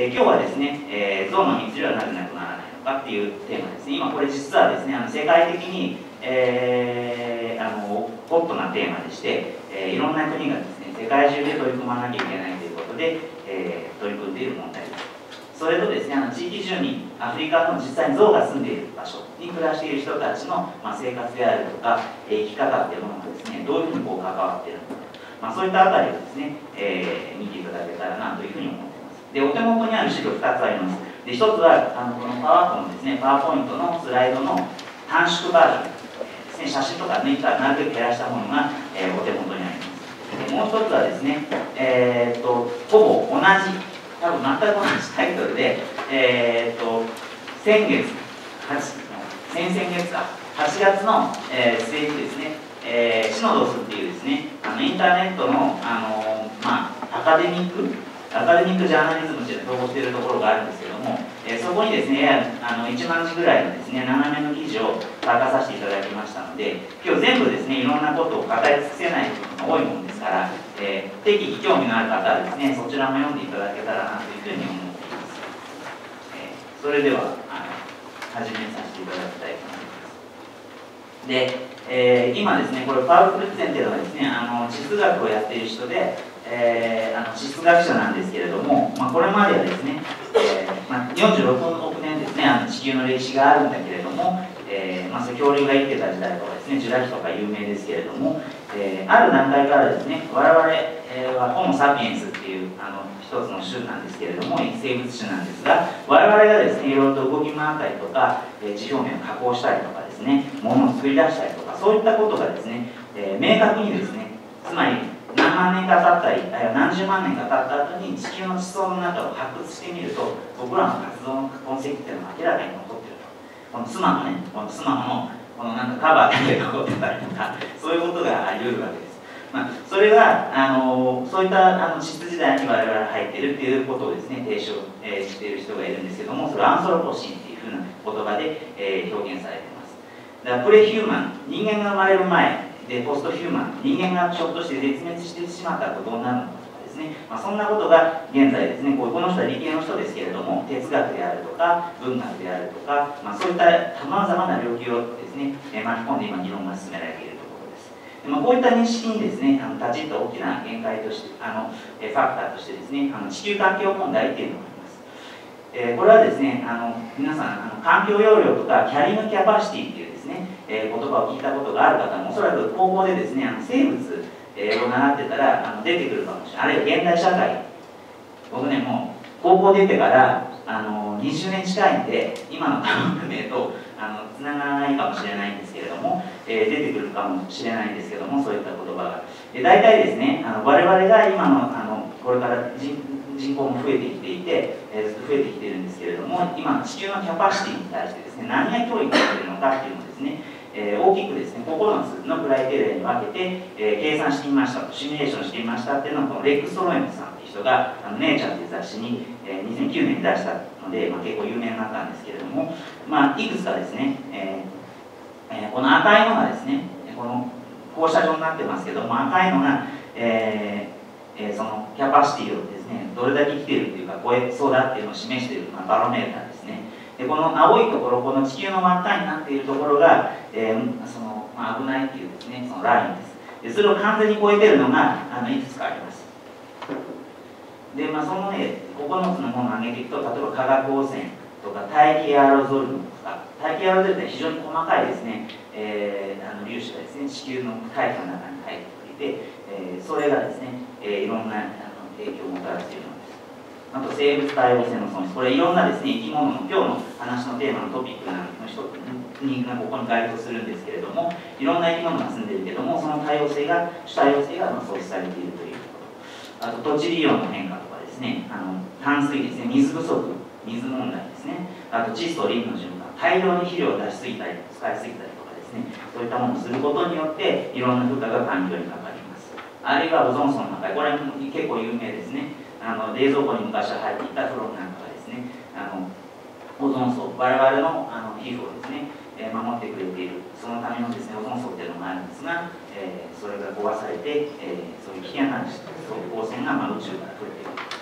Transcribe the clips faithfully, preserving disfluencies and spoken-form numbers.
えー、今日はですね、えー、象の密漁はなぜなくならないのかっていうテーマですね。今これ実はですね、あの世界的に、えー、あのホットなテーマでして、えー、いろんな国がですね、世界中で取り組まなきゃいけないということで、えー、取り組んでいる問題です。それとですね、あの地域中にアフリカの実際に象が住んでいる場所に暮らしている人たちの、まあ、生活であるとか、えー、生き方っていうものがですね、どういうふうにこう関わっているのか、まあ、そういったあたりをですね、えー、見ていただけたらなというふうに思っています。で、お手元にある資料ふたつあります。で、ひとつはあのこのパワポのですね、パワーポイントのスライドの短縮バージョンですね、写真とか抜いたなるべく減らしたものが、えー、お手元にあります。で、もうひとつはですね、えー、っとほぼ同じ、多分全く同じタイトルで、えー、っと先月、先々月か、はちがつの、えー、末にですね、えー、シノドスっていうですね、あのインターネットの、あのまあ、アカデミックアカデミックジャーナリズムというのを投稿しているところがあるんですけども、えー、そこにですね、あのいちまんじぐらいのですね、斜めの記事を書かさせていただきましたので、今日全部ですね、いろんなことを語り尽くせないことが多いものですから、えー、適宜興味のある方はですね、そちらも読んでいただけたらなというふうに思っています。えー、それではあの始めさせていただきたいと思います。で、えー、今ですね、これパウル・クルッツェンというのはですね、あの地質学をやっている人で、えー、あの地質学者なんですけれども、まあ、これまではですね、えーまあ、よんじゅうろくおくねんですね、あの地球の歴史があるんだけれども、えーまあ、恐竜が生きてた時代とかですね、ジュラ紀とか有名ですけれども、えー、ある段階からですね、我々、えー、はホモ・サピエンスっていうあの一つの種なんですけれども、生物種なんですが、我々がですね、いろいろと動き回ったりとか、えー、地表面を加工したりとかですね、物を作り出したりとか、そういったことがですね、えー、明確にですね、つまり何万年か経ったり、あるいは何十万年か経った後に地球の地層の中を発掘してみると、僕らの活動の痕跡っていうのが明らかに残っていると。このスマホね、このスマホのこのなんかカバーだけ残ってたりとか、そういうことがあり得るわけです。まあ、それがあのそういったあの地質時代に我々が入っているっていうことをですね、提唱、えー、している人がいるんですけども、それはアンソロポシーっていうふうな言葉で、えー、表現されています。だからプレヒューマン、人間が生まれる前で、ポストヒューマン、人間がひょっとして絶滅してしまったらどうなるのかとかですね、まあ、そんなことが現在ですね、この人は理系の人ですけれども、哲学であるとか、文学であるとか、まあ、そういったさまざまな領域をですね、巻き込んで今、議論が進められているところです。でまあ、こういった認識にですね、あの立ち入った大きな限界として、あのファクターとしてですね、あの地球環境問題っていうのがあります。えー、これはですね、あの皆さんあの、環境容量とか、キャリングキャパシティっていうですね、えー、言葉を聞いたことがある方も、おそらく高校でですね、あの生物、えー、を習ってたらあの出てくるかもしれない。あるいは現代社会、僕ね、もう高校出てからあのにじゅうねん近いんで、今の科学名とあのつながらないかもしれないんですけれども、えー、出てくるかもしれないんですけども、そういった言葉が。で大体ですね、あの我々が今の、あのこれから人人口も増えてきていて、えー、ずっと増えてきているんですけれども、今地球のキャパシティに対してですね、何が脅威になっているのかっていうのをですね、えー、大きくですね、ここのつのクライテリアに分けて、えー、計算してみましたと、シミュレーションしてみましたっていうのを、このレックス・トロエムさんっていう人が、あのネイチャーっていう雑誌に、えー、にせんきゅうねんに出したので、まあ、結構有名になったんですけれども、まあ、いくつかですね、えーえー、この赤いのがですね、この放射状になってますけども、赤いのが、えーえー、そのキャパシティをですね、どれだけ来ているというか、超えそうだっていうのを示している、まあ、バロメーターですね。でこの青いところ、この地球の真っ赤になっているところが、えーそのまあ、危ないっていうですね、そのラインです。でそれを完全に超えているのがあのいくつかあります。で、まあ、そのね、ここのつのものを挙げていくと、例えば化学汚染とか大気アエロゾルとか、大気アエロゾルって非常に細かいですね、えー、あの粒子がですね、地球の大気の中に入っていて、えー、それがですね、えー、いろんなあの影響をもたらしているのです。あと生物多様性の損失、これいろんなですね、生き物の今日の話のテーマのトピックの一つにここに該当するんですけれども、いろんな生き物が住んでいるけれども、その多様性が主多様性が喪失されているということ。あと土地利用の変化とかですね、あの淡水ですね、水不足、水問題ですね、あと窒素リンの循環、大量に肥料を出しすぎたり使いすぎたりとかですね、そういったものをすることによっていろんな負荷が環境にかかります。あるいはオゾン層の破壊、これは結構有名ですね。あの冷蔵庫に昔入っていたフロンなんかがですね、あのオゾン層、我々のあの皮膚をですね、えー、守ってくれている、そのためのですね、オゾン層というのがあるんですが、えー、それが壊されて、えー、そういう危険な光線がまあ宇宙から増えている。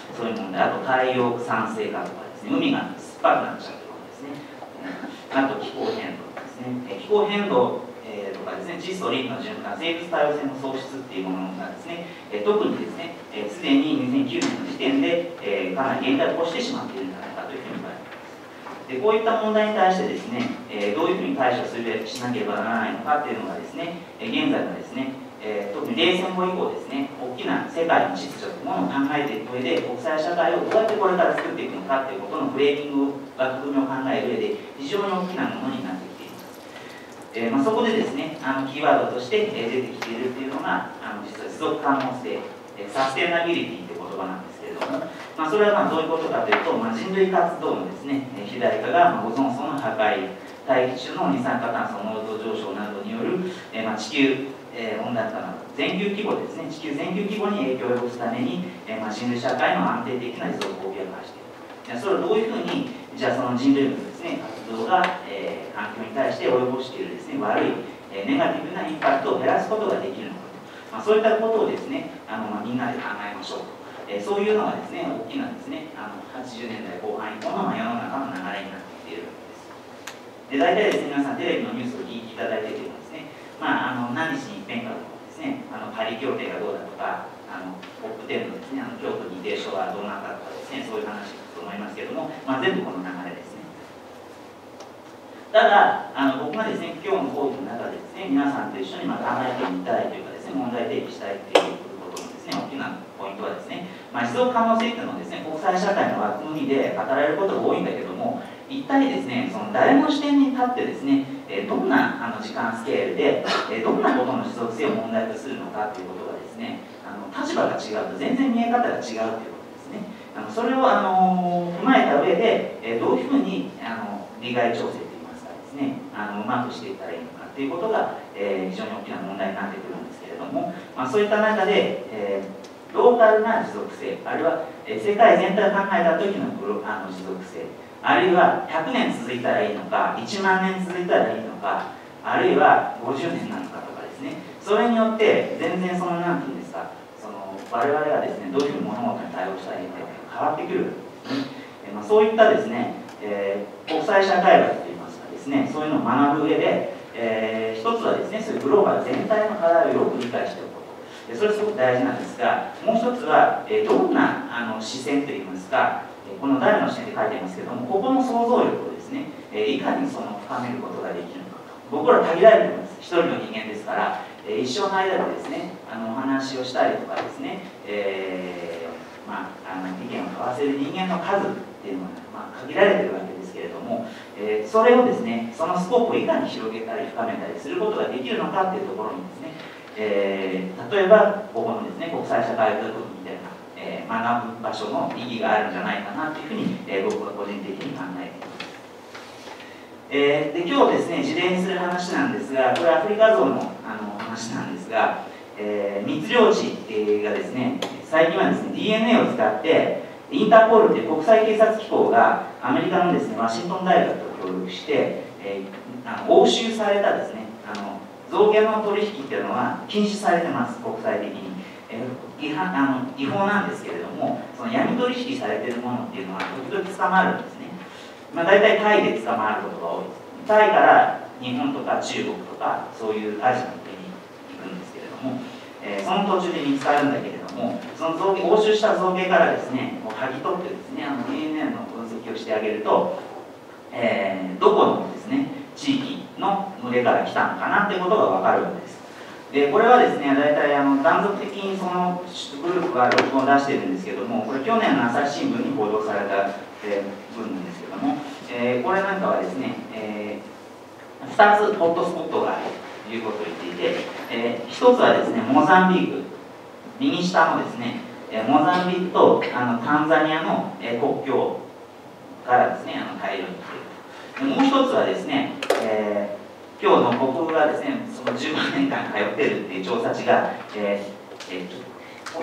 そういう問題、あと海洋酸性化とかですね、海が酸っぱくなっちゃうとかですね、あと気候変動ですね、気候変動えー、とかですね、窒素リンの循環、生物多様性の喪失っていうものがですね、えー、特にですね、すで、えー、ににせんきゅうねんの時点で、えー、かなり限界を越してしまっているんじゃないかというふうに言われています。で、こういった問題に対してですね、えー、どういうふうに対処するしなければならないのかっていうのがですね、えー、現在のですね、えー、特に冷戦後以降ですね、大きな世界の秩序というものを考えていく上で、国際社会をどうやってこれから作っていくのかということのフレーミング枠組みを考える上で、非常に大きなものになっています。えーまあ、そこでですね、あのキーワードとして、えー、出てきているというのが、あの実は持続可能性、えー、サステナビリティという言葉なんですけれども、まあ、それはまあどういうことかというと、まあ、人類活動のですね、えー、肥大化が、まあ、オゾン層の破壊、大気中の二酸化炭素濃度上昇などによる、えーまあ、地球、えー、温暖化など、全球規模ですね、地球全球規模に影響を及ぼすために、えーまあ、人類社会の安定的な持続を脅かしている。それをどういうふうに、じゃあその人類のですね、活動が、えー、環境に対して及ぼしているですね、悪いネガティブなインパクトを減らすことができるのかと、まあ、そういったことをですね、あの、まあ、みんなで考えましょうと、えー、そういうのがですね、大きなですね、あのはちじゅうねんだいこう半以降の世の中の流れになってきているわけです。で、大体ですね、皆さんテレビのニュースを聞いていただいていてもですね、まあ、あの何日に一遍かとかですね、あのパリ協定がどうだとか、あのトップじゅうのですね、あの京都議定書がどうなったとかですね、そういう話だと思いますけれども、まあ、全部この流れですね。ただ、あの僕がですね、今日の講義の中でですね、皆さんと一緒にまあ考えてみたいというかですね、問題提起したいということのですね、大きなポイントはですね、まあ、持続可能性というのはですね、国際社会の枠組みで語られることが多いんだけども、一体ですね、その誰の視点に立ってですね、どんなあの時間スケールで、どんなことの持続性を問題とするのかということがですね、あの立場が違うと全然見え方が違うということですね。あのそれをあの踏まえた上で、どういうふうにあの利害調整ね、あのうまくしていったらいいのかということが、えー、非常に大きな問題になってくるんですけれども、まあ、そういった中で、えー、ローカルな持続性、あるいは、えー、世界全体を考えた時のあの持続性、あるいはひゃくねん続いたらいいのか、いちまんねん続いたらいいのか、あるいはごじゅうねんなのかとかですね、それによって全然その何て言うんですか、その我々がですね、どういうふうに物事に対応したらいいのか変わってくるわけですね。えーまあ、そういったですね、えー、国際社会学というですね、そういうのを学ぶ上で、えー、一つはですね、そういうグローバル全体の課題をよく理解しておくこと、それすごく大事なんですが、もう一つは、えー、どんなあの視線といいますか、この誰の視点で書いてますけども、ここの想像力をですね、えー、いかにその深めることができるのかと。僕ら限られています。一人の人間ですから、えー、一生の間でですね、あのお話をしたりとかですね、えーまあ、あの意見を交わせる人間の数っていうのは、まあ、限られているわけですけれども、えー、それをですね、そのスコープをいかに広げたり深めたりすることができるのかというところにですね、えー、例えばここのですね、国際社会学みたいな、えー、学ぶ場所の意義があるんじゃないかなというふうに、えー、僕は個人的に考えています。えー、で今日ですね、事例にする話なんですが、これアフリカゾウのあの話なんですが、えー、密猟地がですね、最近はですね、ディーエヌエー を使ってインターポールという国際警察機構がアメリカのですね、ワシントン大学と協力して、えー、あの押収されたですね、あの象牙の取引っていうのは禁止されてます、国際的に。えー、違反あの違法なんですけれども、その闇取引されているものっていうのは時々捕まるんですね。まあ、大体タイで捕まることが多いです。タイから日本とか中国とかそういうアジアの国に行くんですけれども、えー、その途中で見つかるんだけれども、その象牙押収した象牙からですね、こう剥ぎ取ってですね、あの ディーエヌエー の分析をしてあげると、えー、どこのですね、地域の群れから来たのかなっていうことが分かるわけです。で、これはですね、大体あの断続的にそのグループがログを出しているんですけども、これ去年の朝日新聞に報道された、えー、文なんですけども、えー、これなんかはですね、えー、ふたつホットスポットがあるということを言っていて、えー、ひとつはですね、モザンビーク、右下のですね、えー、モザンビークとあのタンザニアの、えー、国境からですね、あの大量に来ていると。もう一つはですね、えー今日の僕がですね、そのじゅうごねんかん通っているっていう調査地が、えーえー、こ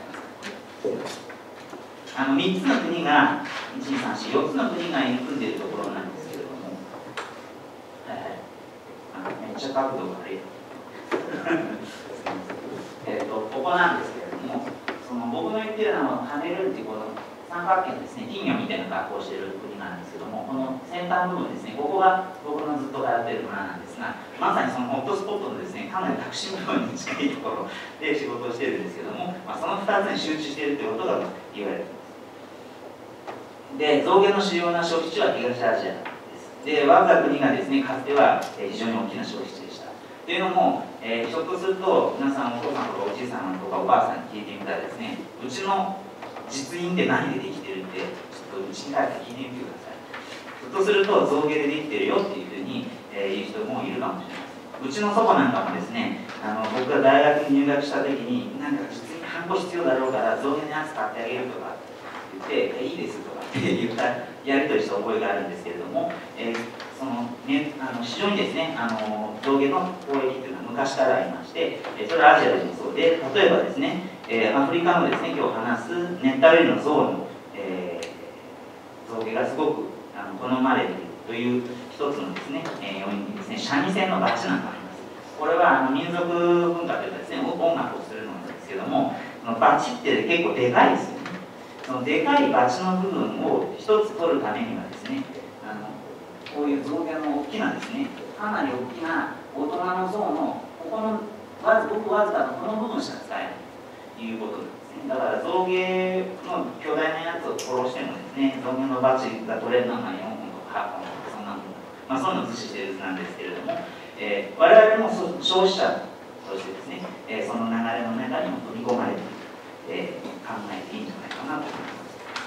あのみっつの国が、いち、に、さん、よん、よっつの国が入んでいるところなんですけれども、はいはい、あめっちゃ角度が悪い。えっとここなんですけれども、その僕の言ってるのはカメルーンっていうこの三角形のですね、金魚みたいな格好をしている国なんですけども、この先端部分ですね、ここが僕のずっと通っている村なんですが、まさにそのホットスポットのですね、かなり核心部分に近いところで仕事をしているんですけども、まあ、そのふたつに集中しているということが言われています。で、象牙の主要な消費地は東アジアです。で、我が国がですね、かつては非常に大きな消費地でした。というのも、えー、ひょっとすると皆さんお父さんとかおじいさんとかおばあさんに聞いてみたらですね、うちの実印って何でできてるってちょっとうちに帰って聞いてみてください。ひょっとすると象牙でできてるよっていうふうに、えー、言う人もいるかもしれません。うちの祖母なんかもですね、あの僕が大学に入学した時になんか実印ハンコ必要だろうから象牙のやつ買ってあげるとか言って「いいです」とかって言ったやり取りした覚えがあるんですけれども、えー、そのね、あの非常にですね、あの象牙の交易というのは昔からありまして、それはアジアでもそうで、例えばですね、えー、アフリカのですね、今日話す熱帯雨林の象の、えー、象牙がすごくあの好まれているという一つのですね、えー、要因にですね、三味線のバチなんかあります。これはあの民族文化というかですね、音楽をするのなんですけども、そのバチって結構でかいですよね。そのでかいバチの部分を一つ取るためにはですね、あのこういう象牙の大きなですね、かなり大きな大人の象のここのわずごくわずかなこの部分しか使えないということなんですね。だから象牙の巨大なやつを殺してもですね、象牙のバチが取れるのがよんほんとかはっぽんとかそんなもの、まあ、そういうのを図示している図なんですけれども、えー、我々も消費者としてですね、えー、その流れの中にも取り込まれている、えー、考えていいんじゃないかなと思います。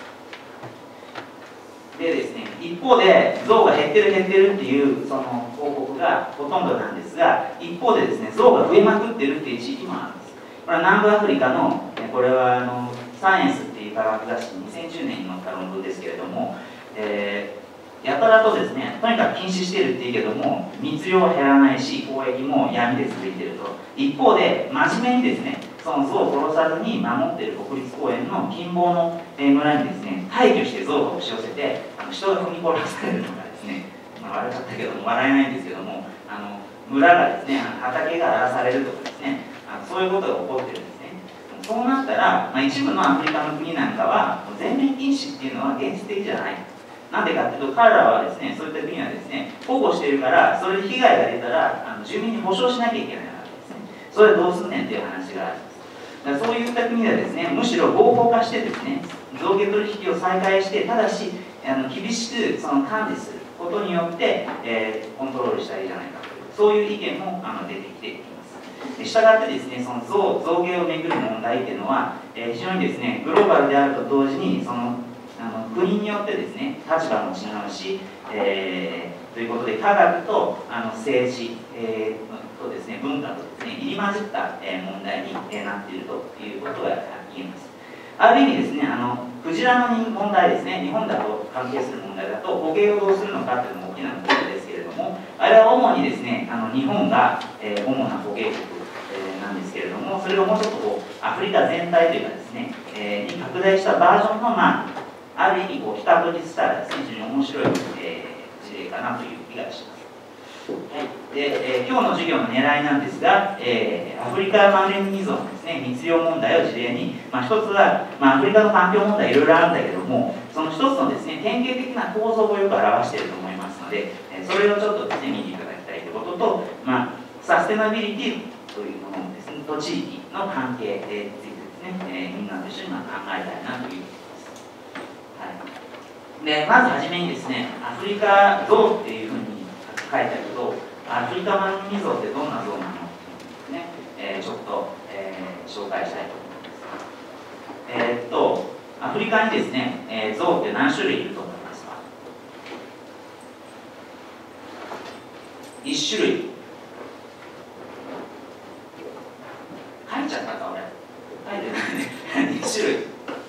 でですね、一方で象が減ってる減ってるっていうその報告がほとんどなんですが、一方でですね、象が増えまくってるっていう地域もあるんです。これは南部アフリカの、これはあのサイエンスっていう科学雑誌ににせんじゅうねんに載った論文ですけれども、えー、やたらとですね、とにかく禁止してるっていうけども、密漁は減らないし、交易も闇で続いていると。一方で、真面目にですね、その象を殺さずに守っている国立公園の近傍の村にですね、大挙して象が押し寄せて、あの人が踏み殺されるとかですね、まあ、悪かったけども笑えないんですけども、あの村がですね、畑が荒らされるとかですね、あのそういうことが起こってるんですね。そうなったら、まあ、一部のアフリカの国なんかは全面禁止っていうのは現実的じゃない。なんでかっていうと、彼らはですね、そういった国はですね、保護しているから、それで被害が出たらあの住民に保証しなきゃいけないわけですね。それどうすんねんっていう話があります。だからそういった国はですね、むしろ合法化してですね、象牙取引を再開して、ただしあの厳しくその管理することによって、えー、コントロールしたらいいじゃないかという、そういう意見もあの出てきています。したがってですね、その 象, 象牙をめぐる問題というのは、えー、非常にですね、グローバルであると同時に、そのあの国によってですね、立場も違うし、えー、ということで、科学とあの政治、えー、とですね、文化とですね、入り混じった、えー、問題に、えー、なっているということが言えます。ある意味ですね、あのクジラの問題ですね、日本だと関係する問題だと、捕鯨をどうするのかというのも大きな問題ですけれども、あれは主にですね、あの日本が、えー、主な捕鯨国、えー、なんですけれども、それをもうちょっとこうアフリカ全体というかですね、えー、に拡大したバージョンの、まあ、ある意味こう比較にしたらですね、非常に面白い、えー、事例かなという気がします。はい、で、えー、今日の授業の狙いなんですが、えー、アフリカマンネリ依存のですね、密漁問題を事例に、まあ、一つは、まあ、アフリカの環境問題いろいろあるんだけども、その一つのですね、典型的な構造をよく表していると思いますので、えー、それをちょっとですね、見ていただきたいということと、まあ、サステナビリティというものですね、と地域の関係についてですね、えー、みんなと一緒に考えたいなというで、まずはじめにですね、アフリカ象っていうふうに書いてあると、アフリカマンネリ象ってどんな象なのっていうのをですね、えー、ちょっと、えー、紹介したいと思います。えー、っと、アフリカにですね、えー、象って何種類いると思いますか？いち種類。書いちゃったか、俺。書いてないね。に種類。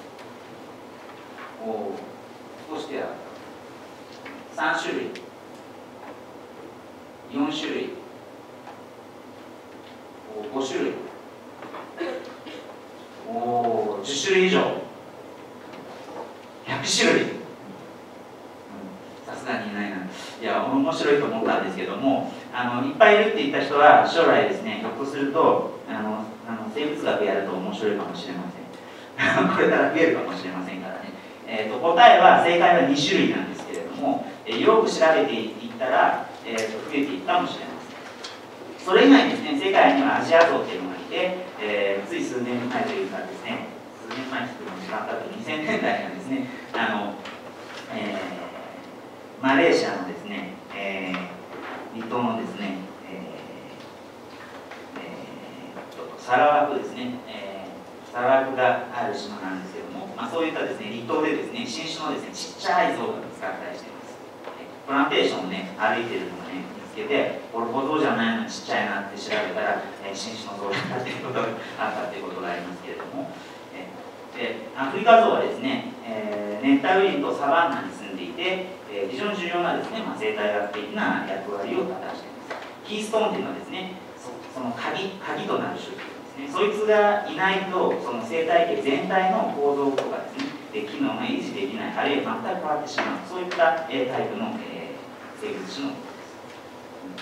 おお。少しである。さん種類。よん種類。ご種類。おお、じゅっ種類以上。ひゃく種類。さすがにいないな。いや、面白いと思ったんですけども、あのいっぱいいるって言った人は将来ですね、ひょっとするとあのあの生物学やると面白いかもしれません。 これから増えるかもしれませんからね、えー、と答えは正解はに種類なんですけれども、えー、よく調べていったら、えー、と増えていくかもしれません。それ以外にですね、世界にはアジアゾウっていうのがいて、えー、つい数年前というかですね、数年前というのもしまったとにせんねんだいにはですね、あの、えー、マレーシアのですね、えー、離島のですね、えーえー、サラワクですね、えー、サラワクがある島なんですけども、まあ、そういったですね離島でですね、新種のですねちっちゃい象が見つかったりしています。プランテーションをね歩いてるのをね見つけて、これ歩道じゃないのにちっちゃいなって調べたら、えー、新種の象だったということがあったということがありますけれども、えー、でアフリカゾウはですね、えー、熱帯雨林とサバンナに住んでいて、えー、非常に重要なですね、まあ、生態学的な役割を果たしています。キーストーンというのはですね、そ, その鍵鍵となる種類ですね、そいつがいないとその生態系全体の構造とかですね、機能が維持できない、あるいは全く変わってしまう、そういった、えー、タイプの、えー、生物種のことです。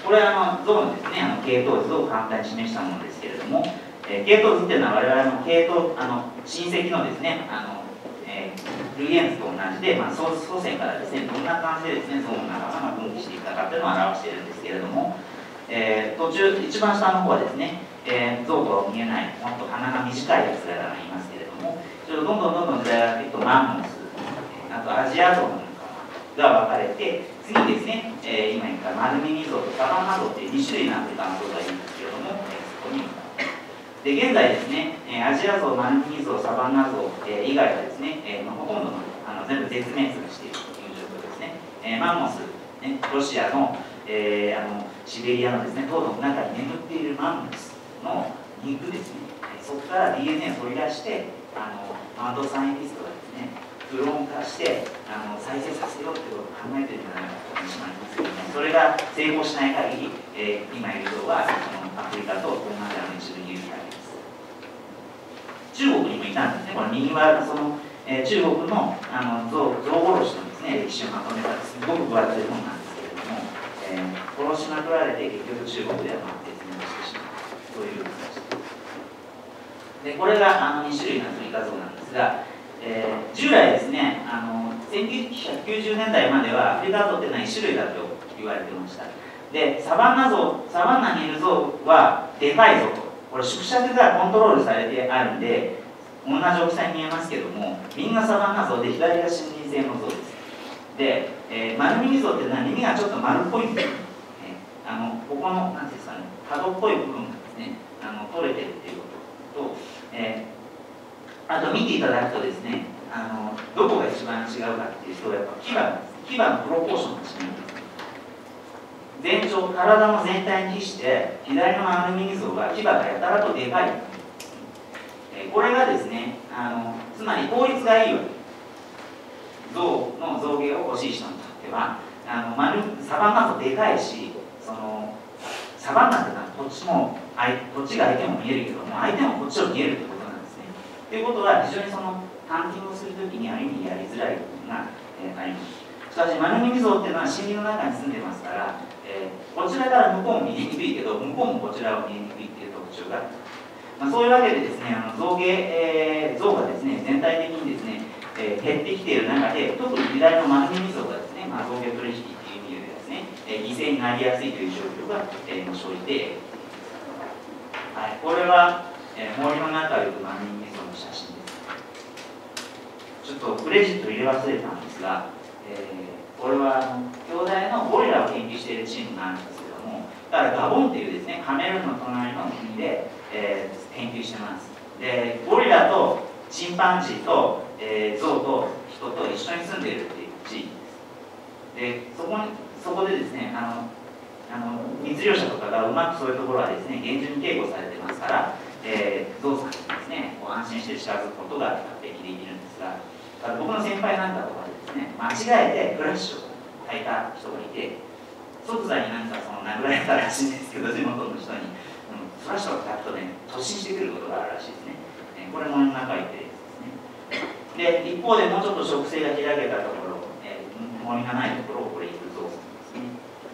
これはあの象のですね、あの系統図を簡単に示したものですけれども、えー、系統図っていうのは我々の系統あの親戚のですね、あのえー、類縁図と同じで、まあ、祖先からですね、どんな感じでですね、象の仲間が分岐していったかというのを表しているんですけれども、えー、途中、一番下の方はですね、えー、象とは見えない、もっと鼻が短いやつらがいますけれども、それをどんどんどんどん時代がやっていくと、マンモス、あとアジアゾウの仲間が分かれて、次にですね、えー、今言ったマルミミゾウとサバンナゾウというに種類のアフリカのゾウがいるんですけれども、えー、そこにで現在ですね、えー、アジアゾウ、マルミミゾウ、サバンナゾウ、えー、以外はですね、えーまあ、ほとんどのあの全部絶滅しているという状況ですね。えー、マンモス、ね、ロシアの、えー、あのシベリアのですね、凍土の中に眠っているマンモスの肉ですね、そこから ディーエヌエー を取り出して、あのマンドサイエンティストがですね、クローン化してあの再生させようということを考えているんじゃないかという話もありますけども、それが成功しない限り、えー、今いる象はそのアフリカと東南アジアの一部にいる限りです。中国にもいたんですね。これ右はその、えー、中国のあの象殺しのですね歴史をまとめたすごく分厚い本なんですけれども、えー、殺しまくられて結局中国では絶滅してしまうという形で、これがあのに種類のアフリカ象なんですが、えー、従来ですね、あのせんきゅうひゃくきゅうじゅうねんだいまではアフリカ象というのはいち種類だと言われていました。で、サバンナ象、サバンナにいる象はでかいぞと、これ縮尺がコントロールされてあるんで、同じ大きさに見えますけども、みんなサバンナ象で左が森林性の象です。で、えー、丸耳象っていうのは耳がちょっと丸っぽいんですよ、ね。あのここの何ていうんですかね、角っぽい部分がですね、あの取れてるっていうことと、えー、あと見ていただくとですね、あのどこが一番違うかっていうと、やっぱ牙なんです。牙のプロポーションが違うんです。全長、体の全体に比して左の丸耳象は牙がやたらとでかい。これがですね、あのつまり効率がいいわけ。象の象牙を欲しい人にとっては、あの丸サバンナとでかいし、そのサバンナっていうのはこっちもこっちが相手も見えるけども、相手もこっちを見えるってことなんですね。ということは非常にそのハンティングをするときにある意味やりづらい部分が、えー、あります。しかし丸耳象っていうのは森林の中に住んでますから、えー、こちらから向こうも見えにくいけど、向こうもこちらを見えにくいっていう特徴がある。まあ、そういうわけでですね、あの象牙、えー、象がですね、全体的にですね、えー、減ってきている中で、特に左の丸耳象がですね、まあ、象牙取引っていう意味でですね、えー、犠牲になりやすいという状況が、えー、生じています。はい、これは、えー、森の中を行く丸耳象の写真です。ちょっとクレジット入れ忘れたんですが、えー、これはあの兄弟のゴリラを研究しているチームなんですけども、だからガボンっていうですね、カメルーンの隣の国で、えー、研究してます。で、ゴリラとチンパンジーと、えー、象と人と一緒に住んでいるっていう地域です。で、そこにそこでですね、あのあの密猟者とかがうまくそういうところはですね、厳重に警護されてますから、えー、象さんにですね、こう安心して近づくことが比較的できるんですが、僕の先輩なんかとかでですね、間違えてフラッシュを焚いた人がいて、即座になんかその殴られたらしいんですけど、地元の人に、うん、フラッシュを焚くとね、突進してくることがあるらしいですね。えー、これも仲いいってですね。で、一方でもうちょっと植生が開けたところ、えー、森がないところをこれ行く象さんですね。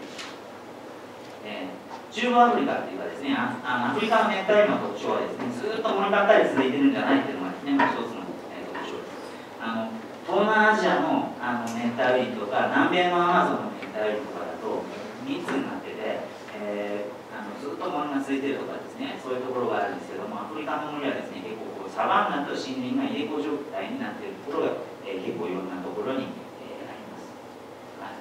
えー、中部アフリカっていうかですね、ああのアフリカの熱帯雨の特徴はですね、ずっと森ばっかり続いてるんじゃないっていうのがですね、もう一つの東南アジアのあの熱帯雨林とか南米のアマゾンの熱帯雨林とかだと密になってて、えー、あのずっと森が続いてるとかですね、そういうところがあるんですけども、アフリカの森はですね結構こうサバンナと森林が入れ子状態になっているところが、えー、結構いろんなところに、えー、あります。はい、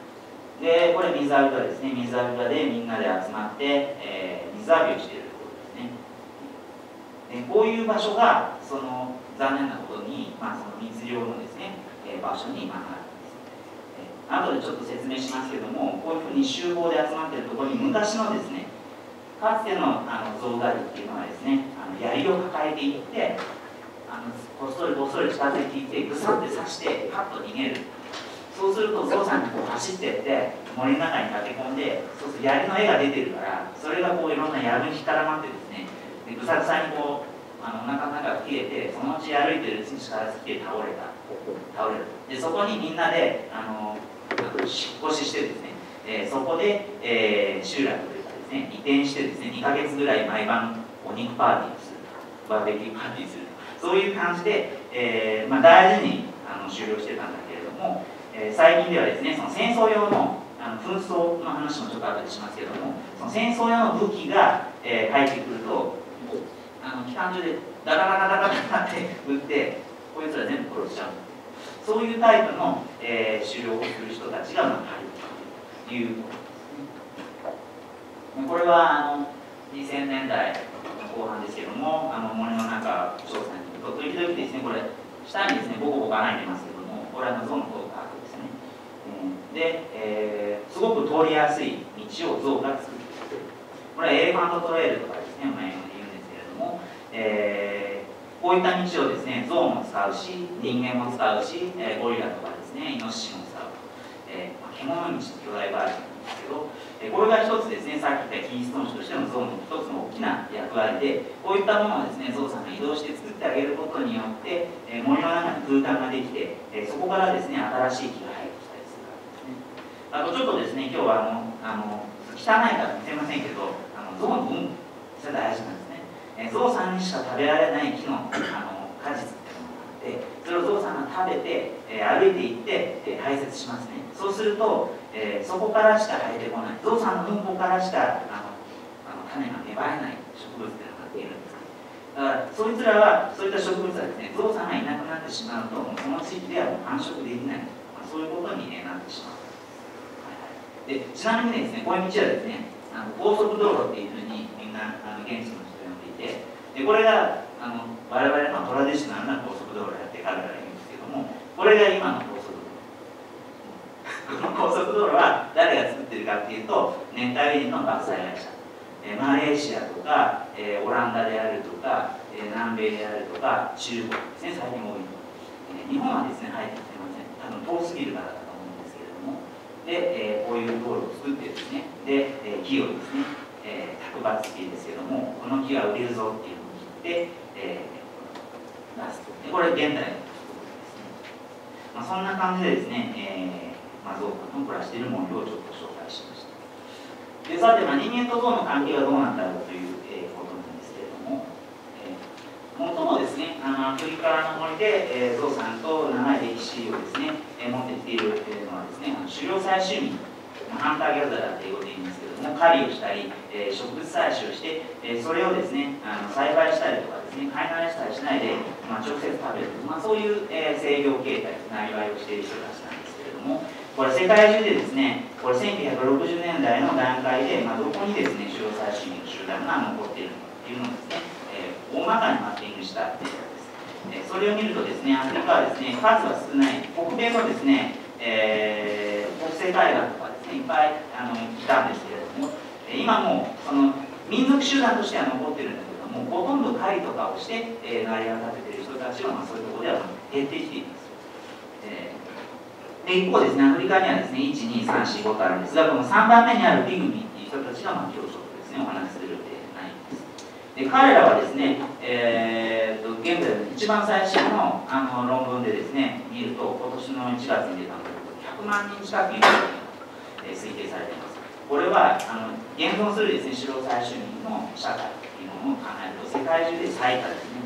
でこれ水浴び場ですね。水浴び場でみんなで集まって、えー、水浴びをしているところですね。でこういう場所がその残念なことに、まあ、その密漁のですね、えー、場所に、まあ、あるんです。えー、後でちょっと説明しますけども、こういうふうに集合で集まっているところに昔のですね、かつてのあの象狩りっていうのはですね、あの槍を抱えていって、あのこっそりこっそり近づいていってぐさって刺してパッと逃げる。そうすると象さんにこう走っていって森の中に駆け込んで、そうすると槍の絵が出てるから、それがこういろんな藪に絡まってですね、でぐさぐさにこうあのお腹の中が切れて、そのうち歩いてるうちに力尽きて倒れた倒れる。でそこにみんなであの引っ越ししてですね、えー、そこで、えー、集落というかですね、移転してですね、にかげつぐらい毎晩お肉パーティーをする、バーベキューパーティーする、そういう感じで、えーまあ、大事にあの終了してたんだけれども、えー、最近ではですね、その戦争用のあの紛争の話もちょっと後でしますけれども、その戦争用の武器が、えー、入ってくると、あの機関銃でダダダダダダダって撃って、こいつら全部殺しちゃう。そういうタイプの、えー、狩猟をする人たちが、まあ、入るということですね。これはあのにせんねんだいこう半ですけども、あの森の中調査に行くと、時々ですね、これ、下にですね、ボコボコ穴開いてますけども、これは象の頭殻ですね。で、えー、すごく通りやすい道を象が作っている。これはエレファントトレイルとかですね、まあ、言うんですけれども、えー、こういった道をですね、象も使うし、人間も使うし、えー、ゴリラとかですね、イノシシも使う。えーまあ、獣道の巨大バージョンなんですけど、えー、これが一つですね、さっき言ったキーストーン種としての象の一つの大きな役割で、こういったものをですね、象さんが移動して作ってあげることによって、えー、森の中に空間ができて、えー、そこからですね、新しい木が入ってきたりするわけですね。あとちょっとですね、今日はあのあの汚いから見せませんけど、あの象の糞、それ大事なんですね。えー、象さんにしか食べられない木のあの果実っていうのがあって、それを象さんが食べて、えー、歩いていって、えー、排泄しますね。そうすると、えー、そこからしか生えてこない、象さんのうんこからしかあのあの種が芽生えない植物っていうのがいるんです。だからそいつらは、そういった植物はですね、象さんがいなくなってしまうと、もうその地域ではもう繁殖できない、まあ、そういうことに、ね、なってしまう。でちなみにですね、こういう道はですね、あの高速道路っていうふうにみんなあの現地の人が呼んでいて、でこれがあの我々のトラディショナルな高速道路やって彼らが言うんですけども、これが今の高速道路。この高速道路は誰が作ってるかっていうと、熱帯雨林の伐採会社、えー、マレーシアとか、えー、オランダであるとか、えー、南米であるとか、中国ですね、最近多いの。えー、日本はですね、入ってきてません。多分遠すぎるからだと思うんですけれども。で、えー、こういう道路を作ってですね、で、えー、木をですね、えー、卓抜木ですけども、この木は売れるぞっていうのを切って、えー、出すと。で、これ現代のところですね。まあ、そんな感じでですね、えー、まあ、象さんの暮らしている森をちょっと紹介しました。で、さて、まあ、人間と象の関係はどうなんだろうという、えー、ことなんですけれども、えー、最もですね、あのアフリカの森で、えー、象さんと長い歴史をですね、えー、持ってきているのはですね、狩猟採集民、ハンター・ギャザーって英語で言うんですけども、狩りをしたり、えー、植物採集をして、えー、それをですね、あの栽培したりとかですね、飼いならしたりしないで、まあ、直接食べる、まあ、そういう、えー、制御形態、なりわいをしている人たちなんですけれども、これ世界中でですね、これせんきゅうひゃくろくじゅうねんだいの段階で、まあ、どこにですね、狩猟採集民の集団が残っているのかっていうのをですね、えー、大まかにマッピングしたデータです。えー、それを見るとですね、アフリカはですね、数は少ない、北米のですね、えー、北西海岸とかですね、いっぱいあのいたんですけれども、今もその民族集団としては残ってるんだけども、ほとんど狩りとかをして、えー、成り上がっている人たちは、まあ、そういうところでは減ってきています。えーで一方ですね、アフリカにはですね、いち、に、さん、よん、ごとあるんですが、このさんばんめにあるピグミーっていう人たちが、まあ、今日ちょっとですね、お話しするでないんです。で、彼らはですね、えー、と現在の一番最新のあの論文でですね、見ると、今年のいちがつに出たので、ひゃくまんにん近くいるというのが、えー、推定されています。これは、あの現存するですね、狩猟採集民の社会というものを考えると、世界中で最多ですね。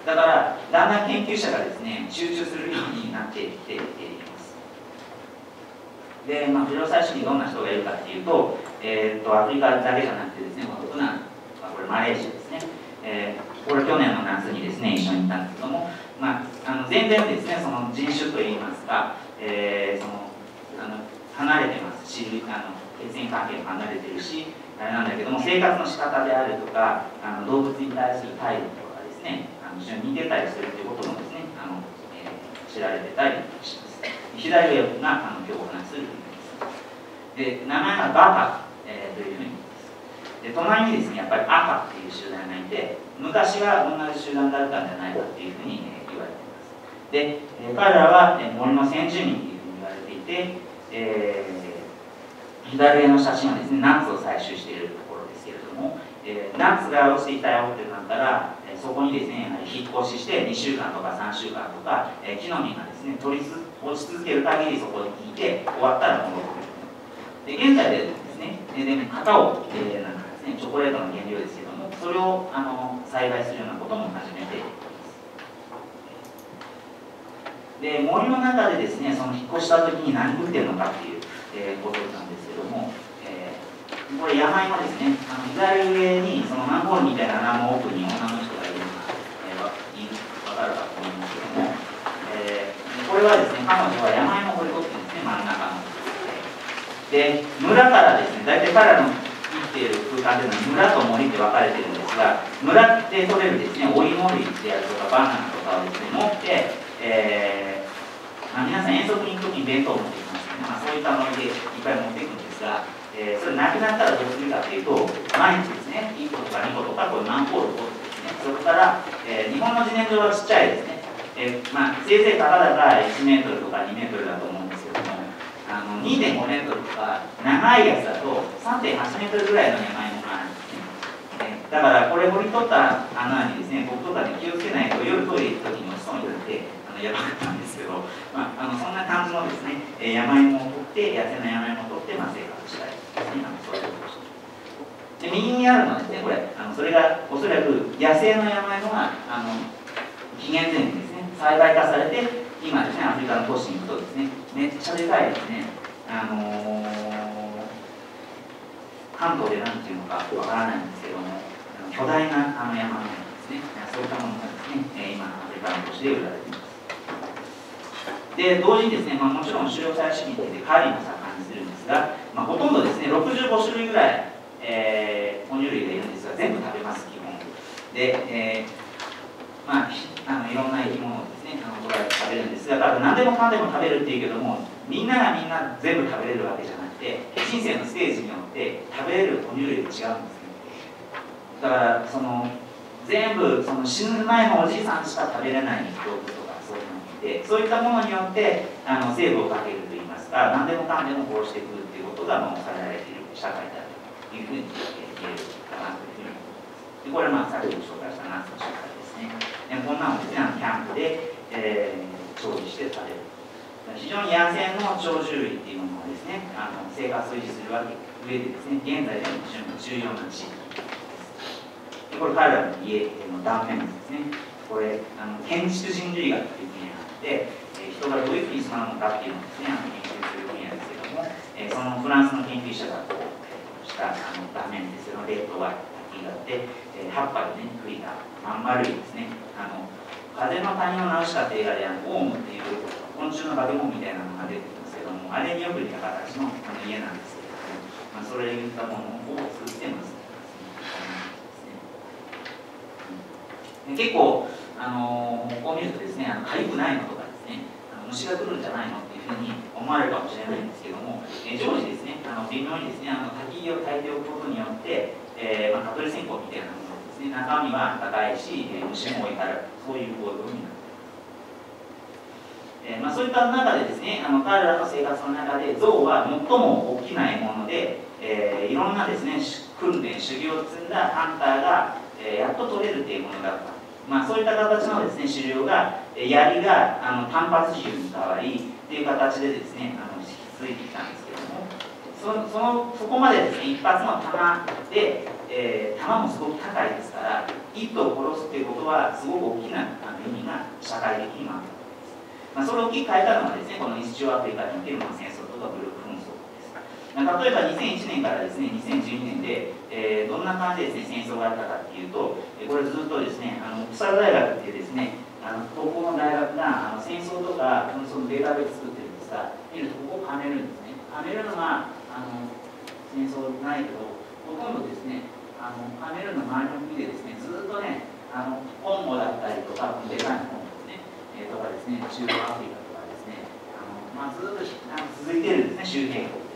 だからだんだん研究者がですね集中するようになっていっています。で、まあ、不良採取にどんな人がいるかっていうと、えー、とアフリカだけじゃなくてですね、このブナ、まあ、これマレーシアですね、えー、これ去年の夏にですね一緒に行ったんですけども、まあ、あの全然ですねその人種といいますか、えー、そのあの離れてますし、あの血縁関係も離れてるしあれなんだけども、生活の仕方であるとかあの動物に対する態度とかですね、あの非常に似てたりするということもですねあの、えー、知られてたりします。左上があの今日お話しする理由です。で、名前がバカ、えー、というふうに言います。で、隣にですねやっぱり赤っていう集団がいて、昔は同じ集団だったんじゃないかというふうに、えー、言われています。で、えー、彼らは、えー、森の先住民というふうに言われていて、えー、左上の写真はですねナッツを採集しているところですけれども、えー、ナッツが落ちていたよってなったら、えー、そこにですねやはり引っ越ししてにしゅうかんとかさんしゅうかんとか、えー、木の実がですね取りつ落ち続ける限りそこに引いて終わったら戻ってくる。で、現在でですね、ででカカオ、えー、なんかですねチョコレートの原料ですけども、それをあの栽培するようなことも始めています。で、森の中でですねその引っ越した時に何食ってるのかっていう、えー、ことなんですけども、えー、これ山芋ですね。あの左上にそのマンホールみたいな穴の奥に女の人がいるのが、えー、分かるかと思いますけども、えー、これはですね彼女は山芋を掘り取ってるんですね、真ん中の。で、村からですね、大体彼らの生きている空間というのは村と森って分かれてるんですが、村で取れるですねお芋類であるとかバナナとかをですね持って、えーまあ、皆さん遠足に行く時に弁当を持ってきますね、まあ、そういったノリでいっぱい持っていくんですが、えー、それなくなったらどうするかというと、毎日ですねいっことかにことかこういうマンホールを取ってですね、それから、えー、日本の自然薯はちっちゃいですね、えーまあ、せいぜいたかだかいちメートルとかにメートルだと思うんですけども、あの にてんごメートルとか長いやつだと さんてんはちメートルぐらいの山芋があるんですね。だからこれ掘り取った穴にですね、僕とかで気をつけないと夜トイレ行く時に落ちそうになってあのやばかったんですけど、まあ、あのそんな感じのですね山芋を取って野生の山芋を取って、まあ、生活したいですね。そういうことをしてで右にあるのはですね、これあのそれがおそらく野生の山芋があの紀元前にですね栽培化されて、今ですねアフリカの都市に行くとですねめっちゃでかいですね、あのー、関東で何ていうのかわからないんですけども、巨大なあの山のようですね、そういったものがですね今アフリカの都市で売られています。で、同時にですね、まあ、もちろん狩猟採取民で狩りも盛んにするんですが、まあ、ほとんどですねろくじゅうごしゅるいぐらい、えー、哺乳類がいるんですが全部食べます基本で、えー、まああのいろんな生き物をですねあの捉えて食べるんですが、だから何でもかんでも食べるっていうけども、みんながみんな全部食べれるわけじゃなくて、人生のステージによって食べれる哺乳類が違うんですね。だからその全部その死ぬ前のおじいさんしか食べれない動物とかそういうのがいて、そういったものによってあのセーブをかけるといいますか、何でもかんでも殺してくるっていうことがもうされられている社会だというふうに言えるかなというふうに思います。でこれはまあさっき紹介した夏の社会ですね。でこんなのですね、キャンプで、えー、調理して食べる。非常に野生の鳥獣類っていうものをですね、あの生活を維持する上でですね、現在でも非常に重要な地域です。でこれ彼らの家の断面ですね。これあの建築人類学という分野があって、えー、人がどういうふうに住まうのかっていうのをですね、あの研究する分野ですけども、えー、そのフランスの研究者がこう、えー、したあの断面ですけど、レッドワイトがあって、えー、葉っぱでね、吹いたまん丸いですね。あの風の谷を直したって映画であのオウムっていう昆虫の化け物みたいなのが出てきますけども、あれによく似た形のあの家なんですけれども、まあ、それに似たものを作ってますね。結構あのこう見るとですね、あの痒くないのとかですね、あの虫が来るんじゃないのっていうふうに思われるかもしれないんですけども、えー、常時ですね、あの微妙にですね、あの焚き火を焚いておくことによって、えーまあ、蚊取り線香みたいなものですね、中身は高いし、えー、虫も多いから、そういう構造になっています。えーまあ、そういった中でですね、あの彼らの生活の中で象は最も大きな獲物で、えー、いろんなですね訓練修行を積んだハンターが、えー、やっと取れるというものだった。まあ、そういった形のですね狩猟が、えー、槍があの単発銃に変わりという形でですねあの引き続いてきたんですけども、そそのそこまでですね一発の弾で、えー、弾もすごく高いですから、 一頭を殺すっていうことはすごく大きなあの意味が社会的にもあったわけです。まあ、それを大きく変えたのがですね、この西中アフリカにおける戦争とか武力紛争です。まあ、例えばにせんいちねんからですねにせんじゅうにねんで、えー、どんな感じでですね戦争があったかっていうと、これずっとですね、あの草大学っていうですね、あの高校の大学があの戦争とか紛争のデータベース作ってるんですが、見るとここをカメルーンですね。カメルーンはあの戦争ないけど、ほとんどですね、あのカメルーンの周りの国でですね、ずっとね、あのコンゴだったりとか、デカいコンゴですね、えー、とかですね、中央アフリカとかですね、あのまあ、ずっとあの続いてるんですね、周辺国。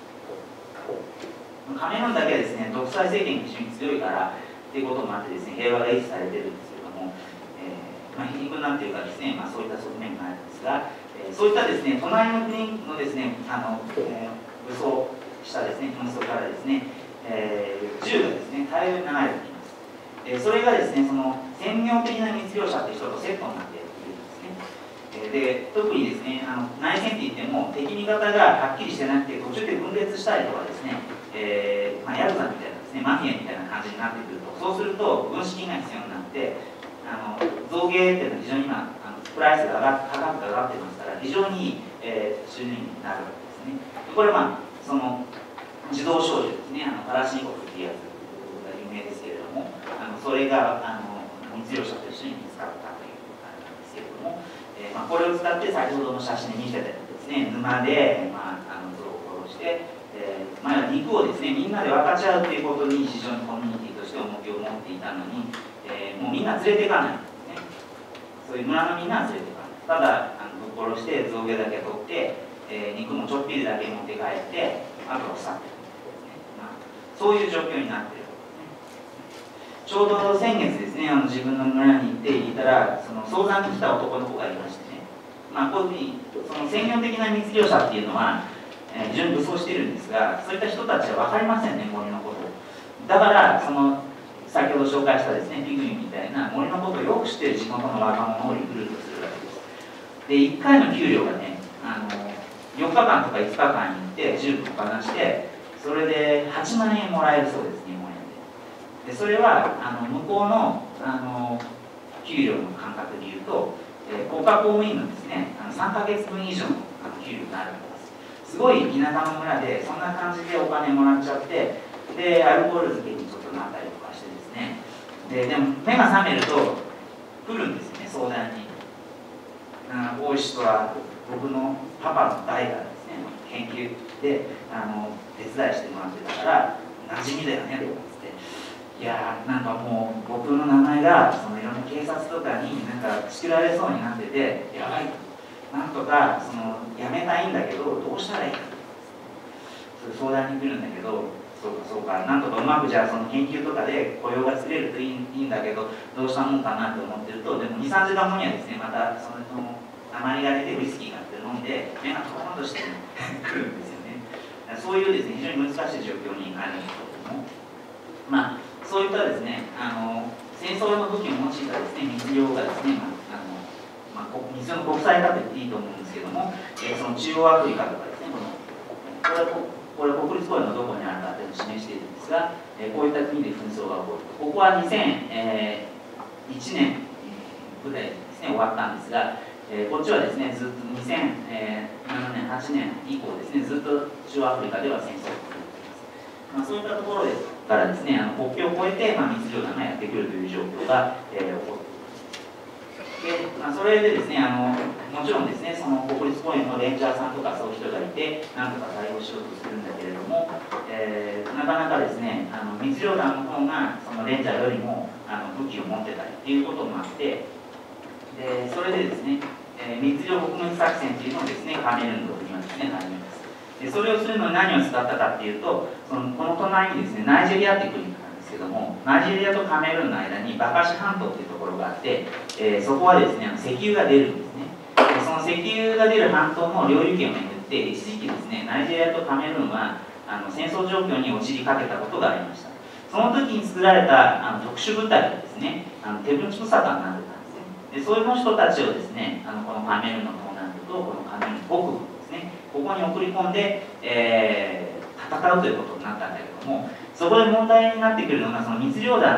カメルーンだけはですね、独裁政権が非常に強いからっていうこともあってですね、平和が維持されてるんですけれども、えーまあ、皮肉なんていうかですね、まあ、そういった側面があるんですが、えー、そういったですね、隣の国のですね、あの、えー、武装したですね、紛争からですね、えー、銃がですね、大量に流れてきます。えー、それがですね、その専業的な密漁者という人とセットになっているんですね。で特にですね、あの内戦って言っても敵味方がはっきりしてなくて途中で分裂したりとかですね、えーまあ、ヤクザみたいなですね、マフィアみたいな感じになってくると、そうすると軍資金が必要になってあの造芸っていうのは非常に今あのプライスが上が価格が上がってますから非常にいい、えー、収入になるわけですね。これはまあその自動小銃ですね、あのカラシニコフっていうやつが有名ですけれども、あのそれがあの密漁者と一緒に見つかったというあれなんですけれども、えーまあ、これを使って先ほどの写真で見せたようにですね、沼で、まあ、あの象を殺して、えーまあ、肉をですねみんなで分かち合うということに非常にコミュニティとして重きを持っていたのに、えー、もうみんな連れていかないんですね。そういう村のみんなは連れていかない。ただあのぶっ殺して象牙だけ取って、えー、肉もちょっぴりだけ持って帰ってあとは去っていく。そういう状況になっている。ちょうど先月ですね、あの自分の村に行っていたら、その相談に来た男の子がいましてね、まあ、こういうふうにその専業的な密漁者っていうのは、えー、非常に武装しているんですが、そういった人たちは分かりませんね、森のことを。だから、その先ほど紹介したですね、ピグミみたいな森のことをよく知っている地元の若者をリクルートするわけです。で、いっかいの給料がね、あのよっかかんとかいつかかんに行って銃ぶっ放して、それではちまんえんもらえるそうです、日本円で。でそれはあの向こうのあの給料の感覚でいうと、えー、国家公務員のですね、あのさんかげつぶん以上のあの給料になるんです。すごい田舎の村でそんな感じでお金もらっちゃって、でアルコール漬けにちょっとなったりとかしてですね、ででも目が覚めると来るんですよね、相談に。あの大石とは僕のパパの代からですね、研究であの手伝いしてもらってたから馴染みだよねとかつって、いやーなんかもう僕の名前がそのいろんな警察とかになんか仕切られそうになってて、やばいと、なんとかその辞めたいんだけどどうしたらいいかとそういう相談に来るんだけど、そうかそうか、なんとかうまくじゃあその研究とかで雇用が作れるといい、いいんだけどどうしたもんかなと思ってると、でもにさんじかんごにはですねまたその鉛が出てウイスキーがって飲んで目がトロンとしてくるんですよね。そういうですね非常に難しい状況にあるんですけれども、まあそういったですねあの戦争の武器を用いたですね密漁がですね、まああのまあ、密漁の国際化と言っていいと思うんですけども、えー、その中央アフリカとかですね、このこれはこれ国立公園のどこにあるかというのを示しているんですが、えー、こういった国で紛争が起こると、ここはにせんいちねんぐらいですね終わったんですが、えー、こっちはですねずっとにせんななねんはちねん以降ですねずっと中央アフリカでは戦争が起こっています。まあ、そういったところですからですねあの国境を越えて、まあ、密漁団がやってくるという状況が、えー、起こっています。でまあ、それでですねあのもちろんですねその国立公園のレンジャーさんとかそういう人がいてなんとか対応しようとするんだけれども、えー、なかなかですねあの密漁団の方がそのレンジャーよりもあの武器を持ってたりっていうこともあって、でそれでですね、えー、密漁撲滅作戦っていうのをですねカメルーンの国はですね始めます。でそれをするのに何を使ったかっていうと、そのこの隣にですねナイジェリアっていう国があるんですけども、ナイジェリアとカメルーンの間にバカシ半島っていうところがあって、えー、そこはですね石油が出るんですね。でその石油が出る半島の領有権をめぐって一時期ですねナイジェリアとカメルーンはあの戦争状況に陥りかけたことがありました。その時に作られたあの特殊部隊がですねあのテブンチプサタになってたんですね。でそういう人たちをですねあのこのカメルーンの東南部とこのカメルーン北部ですね、ここに送り込んで、えー、戦うということになったんだけども、そこで問題になってくるのがその密漁団